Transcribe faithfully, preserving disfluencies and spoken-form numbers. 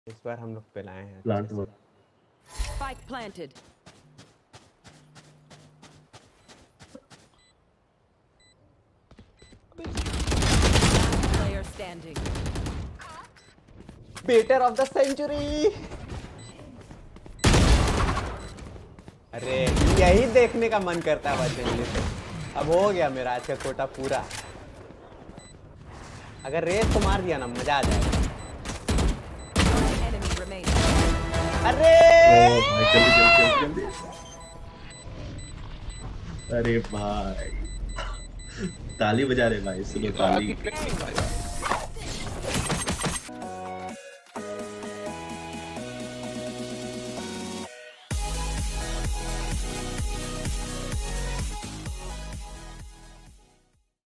इस बार हम लोग पिलाए हैं प्लांट वो Spike planted. Last player standing. Better of the century. अरे यही देखने का मन करता है बच्चे से। अब हो गया मेरा आज का कोटा पूरा। अगर रेस को मार दिया ना मजा आ जाएगा। Enemy remaining. अरे भाई जल्दी जल्दी जल्दी अरे भाई ताली बजा रहे भाई सुनो ताली।